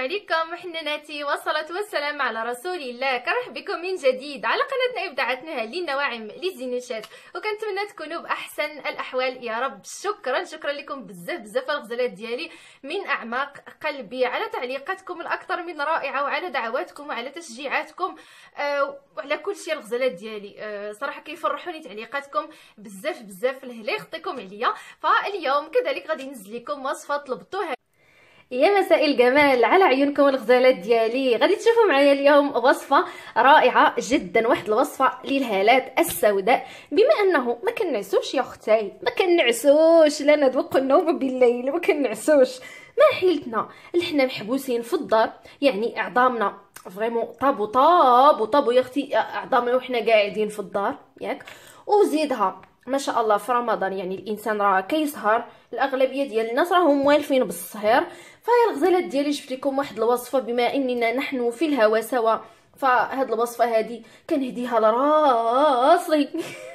عليكم حناناتي والصلاة والسلام على رسول الله. كنرحب بكم من جديد على قناتنا إبداعاتنا للنواعم للزينوشات، وكنتمنى تكونوا بأحسن الأحوال يا رب. شكرا لكم بزاف الغزلات ديالي من أعماق قلبي، على تعليقاتكم الأكثر من رائعة، وعلى دعواتكم وعلى تشجيعاتكم وعلى كل شيء. الغزلات ديالي صراحة كيفرحوني تعليقاتكم بزاف الله يخطيكم عليا. فاليوم كذلك غادي ننزل لكم وصفة طلبتوها. يا مساء الجمال على عيونكم الغزالات ديالي. غادي تشوفوا معايا اليوم وصفه رائعه جدا، واحد الوصفه للهالات السوداء. بما انه ما كنعسوش يا اختي، ما كنعسوش، لا نذوق النوم بالليل، ما كنعسوش، ما حيلتنا اللي حنا محبوسين في الدار، يعني اعظامنا فريمون طابو يا اختي، اعظامنا وحنا قاعدين في الدار ياك. وزيدها ما شاء الله في رمضان، يعني الانسان راه كيسهر، الاغلبيه ديال الناس راهم موالفين بالسهر. فهي الغزالات ديالي جبت لكم واحد الوصفه، بما اننا نحن في الهوا سوا، فهاد الوصفه هذه كنهديها لراسي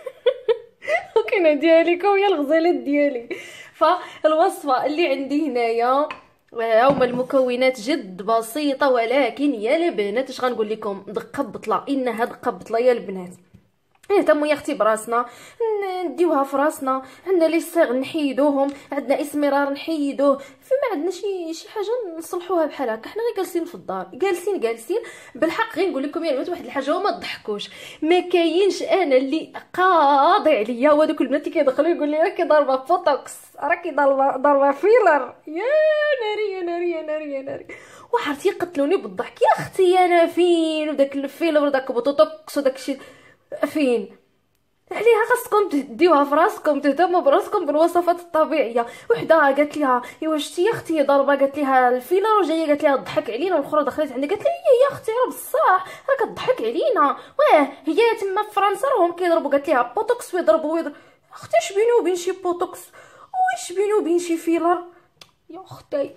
وكنهديها لكم يا الغزالات ديالي. فالوصفه اللي عندي هنايا هما المكونات جد بسيطه، ولكن يا البنات اش غنقول لكم، دقه بطله، انها دقه بطله يا البنات. نهتموا يا اختي براسنا، نديوها في راسنا، عندنا لي صاغ نحيدوهم، عندنا اسمرار نحيدوه، فما عندنا شي حاجه نصلحوها بحال هكا. حنا غير جالسين في الدار، جالسين بالحق. غير نقول لكم يا البنات واحد الحاجه، وما تضحكوش، ما كاينش انا اللي قاضي عليا وهذوك البنات اللي كيدخلوا يقول لي راكي ضاربه بوتوكس، راكي ضاربه فيلر. يا ناري وحرتي قتلوني بالضحك يا اختي. انا فين وداك الفيلر وداك بوتوكس وداك الشيء فين؟ عليها خاصكم تديوها في راسكم، تهتموا براسكم بالوصفات الطبيعيه. وحده قالت لها ايوا شتي يا اختي ضربه، قالت لها الفيلر، وجايه قالت لها تضحك علينا. والاخرى دخلت عندها قالت لها يا اختي راه بصح راه كتضحك علينا، واه هي تما في فرنسا راهم كيضربوا. قالت لها بوتوكس ويضربوا اختي اش بينو وبين شي بوتوكس واش بينو وبين شي فيلر يا اختي؟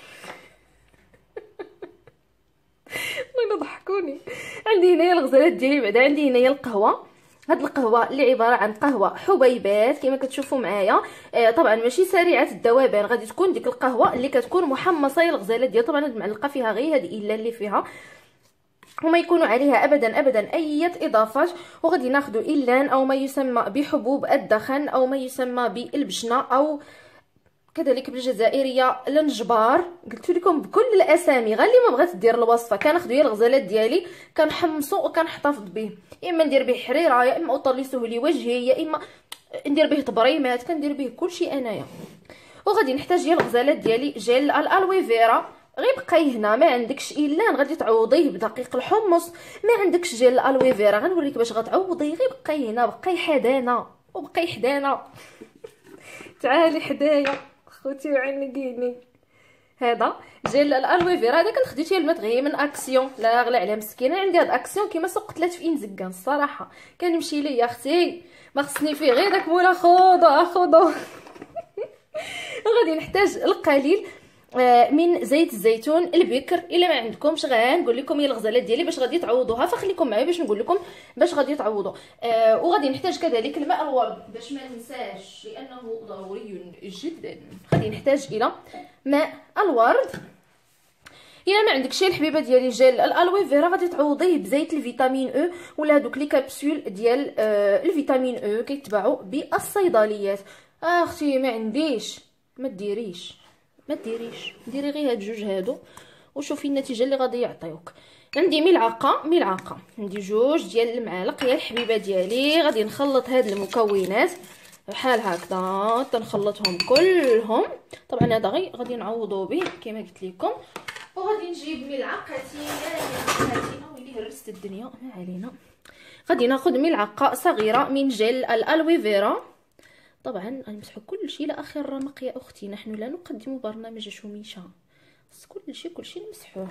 والله ضحكوني. عندي هنايا الغزالات ديالي، بعدا عندي هنايا القهوه. هاد القهوه اللي عباره عن قهوه حبيبات كما كتشوفوا معايا، طبعا ماشي سريعه الذوبان، غادي تكون ديك القهوه اللي كتكون محمصه يا الغزالات ديال. طبعا المعلقه فيها غير هاد الا اللي فيها، وما يكونوا عليها ابدا اي اضافات. وغادي ناخذ إلان او ما يسمى بحبوب الدخن، او ما يسمى بالبشنه، او كذلك بالجزائريه لنجبار. قلت لكم بكل الاسامي، غير اللي ما بغات دير الوصفه كناخذ هي الغزالات ديالي كنحمصو وكنحتفظ به، يا اما ندير به حريره، يا اما اطلسوه لوجهي، يا اما ندير به تبريمات، كندير به كلشي انايا. وغادي نحتاج هي الغزالات ديالي جيل الالوي فيرا. غير بقاي هنا، ما عندكش الا غادي تعوضيه بدقيق الحمص، ما عندكش جيل الالوي فيرا غنوريك باش غتعوضيه. غير بقاي هنا، بقاي حدانا وبقاي حدانا تعالي حدايا خوتي وعنقيني. هذا جيل الالوي فيرا، هذا كنت خديتيه البنات غير من اكسيون، لا غلا على مسكينه. عندي هاد اكسيون كيما سوق قتلات في انزكان الصراحه، كنمشي ليه يا اختي ما خصني فيه غير داك مولا خذو غادي نحتاج القليل من زيت الزيتون البكر. الا ما عندكمش غنقول لكم هي الغزالات ديالي باش غادي تعوضوها، فخليكم معايا باش نقول لكم باش غادي تعوضوا. وغادي نحتاج كذلك الماء الورد باش ما ننساش، لانه ضروري جدا. غادي نحتاج الى ماء الورد. الا ما عندكش الحبيبه ديالي جيل الالوي فيرا غادي تعوضيه بزيت الفيتامين او، ولا هذوك لي كابسول ديال الفيتامين او كيتباعوا بالصيدليات. اختي ما عنديش، ما ديري غير هاد جوج هادو وشوفي النتيجه اللي غادي يعطيوك. عندي ملعقه، عندي جوج ديال المعالق يا الحبيبه ديالي. غادي نخلط هاد المكونات بحال هكذا، تنخلطهم كلهم. طبعا هذا غادي نعوضو به كما قلت لكم. وغادي نجيب ملعقتي ويلي هرست الدنيا، ما علينا. غادي ناخذ ملعقه صغيره من جل الالوي فيرا. طبعا غنمسحوا كل شيء لاخر رمق يا اختي، نحن لا نقدم برنامج شوميشه، بس كل شيء نمسحوه.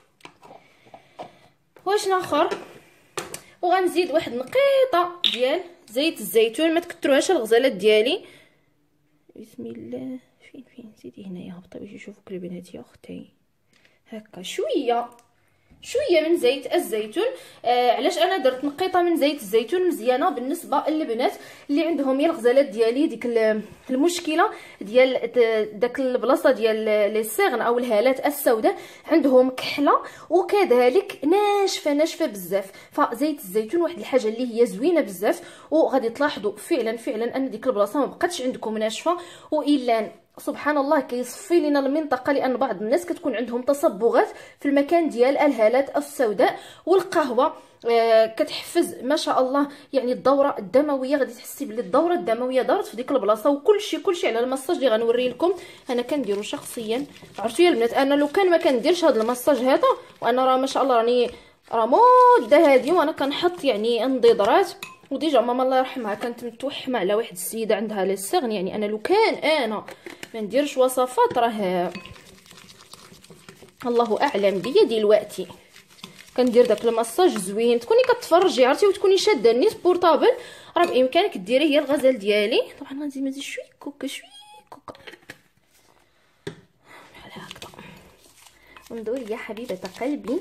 واش ناخر؟ وغنزيد واحد نقيطه ديال زيت الزيتون، ما تكثروهاش الغزالات ديالي. بسم الله. فين زيدي هنايا، هبطي باش يشوفوك البنات يا اختي. هكا شويه شويه من زيت الزيتون. علاش انا درت نقيطه من زيت الزيتون مزيانه بالنسبه للبنات اللي عندهم يا الغزالات ديالي ديك المشكله ديال داك البلاصه ديال لي سيغن او الهالات السوداء عندهم كحله وكذلك ناشفه بزاف. فزيت الزيتون واحد الحاجه اللي هي زوينه بزاف، وغادي تلاحظوا فعلا ان ديك البلاصه ما بقاتش عندكم ناشفه، والا سبحان الله كيصفي لنا المنطقه، لان بعض الناس كتكون عندهم تصبغات في المكان ديال الهالات السوداء. والقهوه كتحفز ما شاء الله يعني الدوره الدمويه، غادي تحسي بلي الدوره الدمويه دارت في ديك البلاصه. وكلشي على المساج اللي غنوري لكم انا كنديرو شخصيا. عرفتوا يا البنات انا لو كان ما كنديرش هذا المساج هذا، وانا راه ما شاء الله راني مده هذه وانا كنحط يعني انضيضرات. وديجا ماما الله يرحمها كانت متوحمه على واحد السيده عندها لي سيغن، يعني انا لو كان انا ما نديرش وصفات راه الله اعلم بيا دلوقتي كندير داك المساج زوين. تكوني كتفرجي عرفتي وتكوني شاده النيت بورطابل، راه بامكانك ديريه هي الغزال ديالي. طبعا غنزيد مزيد شويه كوكا بحال هكذا. وندور يا حبيبه قلبي،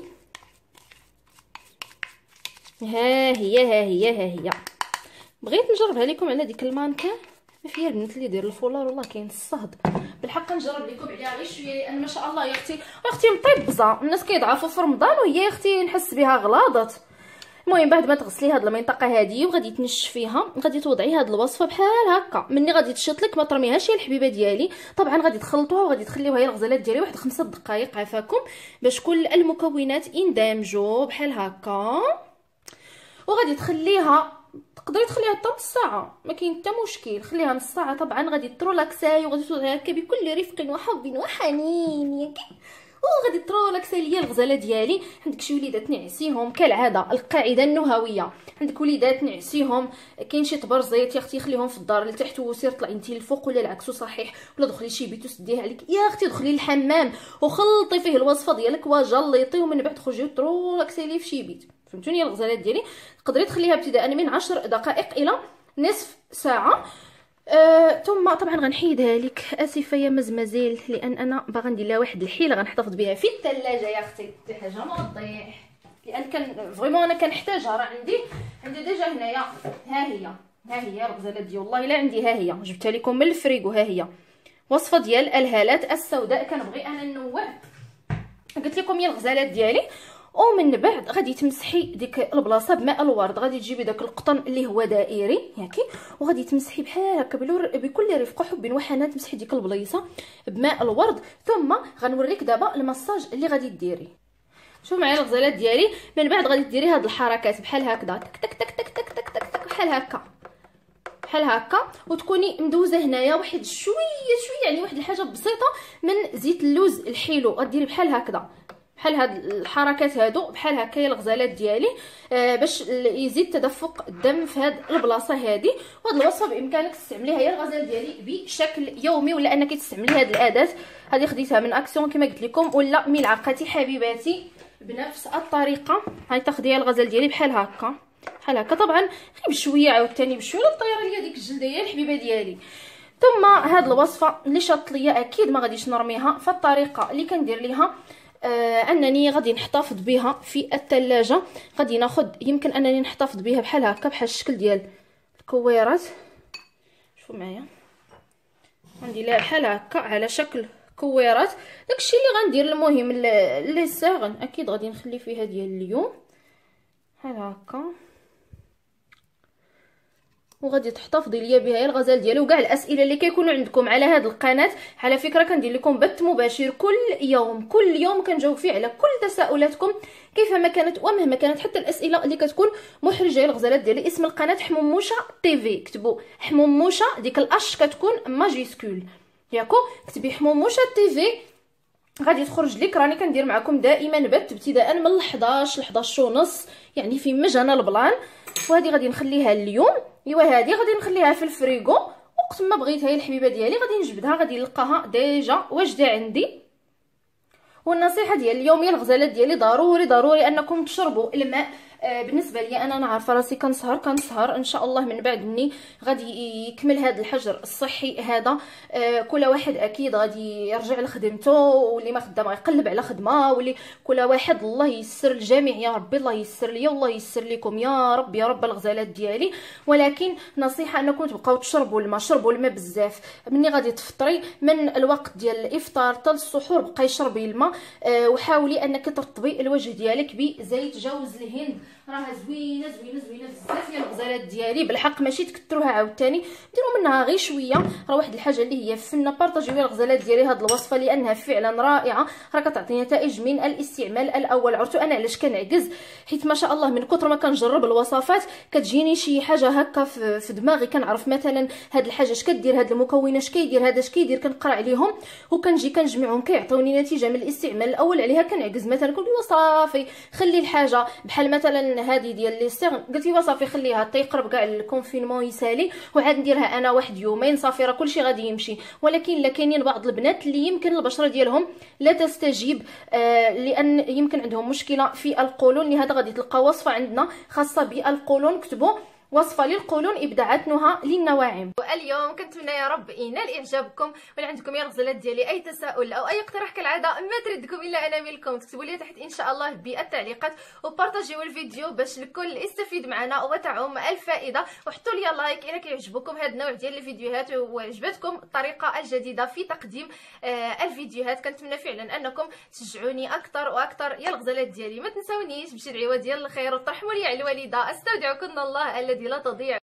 ها هي بغيت نجربها لكم على ديك المانكا. ما فيها البنات اللي يدير الفولار والله كاين الصهد بالحق. نجرب لكم عليها غير شويه لان ما شاء الله يا اختي مطيبزه. الناس كيضعفوا في رمضان وهي يا اختي نحس بها غلاضت. المهم بعد ما تغسلي هاد المنطقه هذه وغادي تنشفيها غادي توضعي هاد الوصفه بحال هكا. مني غادي تشط لك ما ترميهاش يا الحبيبه ديالي. طبعا غادي تخلطوها وغادي تخليوها هي الغزالات ديالي واحد 5 دقائق عفاكم باش كل المكونات يندمجوا بحال هكا. وغادي تخليها، تقدري تخليها حتى نص ساعه ما كاين حتى مشكل، خليها نص ساعه. طبعا غادي ترولاكساي وغادي توضعيها هكا بكل رفق وحب وحنين ياك. وغادي ترولاكساي ليا الغزاله ديالي. عندك شي وليدات نعسيهم كالعاده، القاعده النهويه عندك وليدات نعسيهم كاين شي طبرزيت يا اختي خليهم في الدار لتحت وسير طلعي انت للفوق، ولا العكس صحيح، ولا دخلي شي بيت وسديها عليك يا اختي دخلي للحمام وخلطي فيه الوصفه ديالك وجليطي ومن بعد خرجي وترولاكسي ليه في شي بيت. فهمتوني الغزالات ديالي؟ تقدري تخليها ابتداء من 10 دقائق الى نصف ساعه. ثم طبعا غنحيدها لك اسفه يا مزمزيل لان انا باغا ندير لها واحد الحيله غنحتفظ بها في الثلاجه يا اختي. دي حاجه ما تضيع لان كان فريمون انا كنحتاجها. راه عندي ديجا هنايا ها هي الغزالات ديال والله الا عندي ها هي جبتها لكم من الفريغو. ها هي وصفه ديال الهالات السوداء كنبغي انا ننوع. قلت لكم يا الغزالات ديالي. ومن بعد غادي تمسحي ديك البلاصه بماء الورد. غادي تجيبي داك القطن اللي هو دائري ياكي وغادي تمسحي بحال هكا بكل رفق وحب وحنان. تمسحي ديك البليصه بماء الورد. ثم غنوريك دابا المساج اللي غادي ديري. شوف معايا الغزالات ديالي. من بعد غادي ديري هاد الحركات بحال هكذا تك تك تك تك تك تك تك تك بحال هكا وتكوني مدوزه هنايا واحد شويه يعني واحد الحاجه بسيطه من زيت اللوز الحلو. غديري بحال هكذا بحال هاد الحركات هادو بحال هكا يا الغزالات ديالي باش يزيد تدفق الدم في هاد البلاصه هادي. وهاد الوصفه بامكانك تستعمليها يا الغزال ديالي بشكل يومي ولا انك تستعملي هاد الاداه هذه خديتها من اكسيون كما قلت لكم ولا ملعقتي حبيباتي بنفس الطريقه. هاي تاخديها الغزال ديالي بحال هكا طبعا غير بشويه عاوتاني بشويه طيره ليا ديك الجلديه الحبيبه ديالي. ثم هاد الوصفه اللي شاط ليا اكيد ما غاديش نرميها. فالطريقه اللي كندير ليها انني غادي نحتفظ بها في الثلاجه. غادي ناخذ يمكن انني نحتفظ بها بحال هكا بحال الشكل ديال الكويرات. شوفوا معايا غندير لها بحال هكا على شكل كويرات. داكشي اللي غندير. المهم لي ساغن اكيد غادي نخلي فيها ديال اليوم بحال هكا. وغادي تحتفظي ليا بها يا الغزال ديالي. وكاع الاسئله اللي كيكونوا عندكم على هذه القناه على فكره كندير لكم بث مباشر كل يوم كنجاوب فيه على كل تساؤلاتكم كيفما كانت ومهما كانت حتى الاسئله اللي كتكون محرجه يا الغزالات ديالي. اسم القناه حموموشه تيفي. كتبوا حموموشه ديك الاش كتكون ماجيسكول ياكو كتبي حموموشه تيفي غادي تخرج لك. راني كندير معكم دائما بث ابتداء من 11 ل 11 ونص يعني في مجانا البلان. وهذه غادي نخليها اليوم. ايوا هذه غادي نخليها في الفريغو وقت ما بغيتها هي الحبيبه ديالي غادي نجبدها غادي نلقاها ديجا واجده عندي. والنصيحه ديال اليوم يا الغزالات ديالي ضروري انكم تشربوا الماء بالنسبه لي انا عارفه راسي كنسهر ان شاء الله من بعد مني غادي يكمل هذا الحجر الصحي هذا. كل واحد اكيد غادي يرجع لخدمته، واللي ما خدام غيقلب على خدمه، واللي كل واحد الله ييسر الجميع يا ربي، الله ييسر لي والله ييسر لكم يا رب يا رب الغزالات ديالي. ولكن نصيحه انكم تبقاو تشربوا الماء، شربوا الماء بزاف. مني غادي تفطري من الوقت ديال الافطار حتى السحور بقاي شربي الماء. وحاولي انك ترطبي الوجه ديالك بزيت جوز الهند، راها زوينه زوينه زوينه بزاف يا الغزالات ديالي بالحق، ماشي تكثروها عاوتاني، ديروا منها غير شويه. راه واحد الحاجه اللي هي فنه، بارطاجيو الغزالات ديالي هذه الوصفه لانها فعلا رائعه، راه كتعطي نتائج من الاستعمال الاول. عرفتوا انا علاش كنعجز؟ حيت ما شاء الله من كثر ما كنجرب الوصفات كتجيني شي حاجه هكا في دماغي، كنعرف مثلا هاد الحاجه اش كدير، هاد المكون اش كيدير، هذا اش كيدير، كنقرا عليهم وكنجي كنجمعهم كيعطوني نتيجه من الاستعمال الاول عليها كنعجز. مثلا كنقول صافي خلي الحاجه بحال مثلا هذه ديال لي سيغ، قلت صافي خليها حتى يقرب كاع الكونفينمون يسالي وعاد نديرها انا واحد يومين صافي راه كلشي غادي يمشي. ولكن لا كاينين بعض البنات اللي يمكن البشره ديالهم لا تستجيب، لان يمكن عندهم مشكله في القولون، لهذا غادي تلقى وصفه عندنا خاصه بالقولون، كتبوا وصفه للقولون ابداعات نهى للنواعم. واليوم كنتمنى يا رب ينال اعجابكم، ولا عندكم يا الغزالات ديالي اي تساؤل او اي اقتراح كالعاده ما تردكم الا انا منكم، تكتبوا لي تحت ان شاء الله بالتعليقات، وبارطاجيو الفيديو باش الكل يستفيد معنا وتعم الفائده، وحطوا لي لايك الا كيعجبكم هذا النوع ديال الفيديوهات وعجبتكم الطريقه الجديده في تقديم الفيديوهات. كنتمنى فعلا انكم تشجعوني اكثر واكثر يا الغزالات ديالي. ما تنسونيش بشي دعوه ديال الخير وترحموا لي على الوالده. استودعكم الله الذي لا تضيع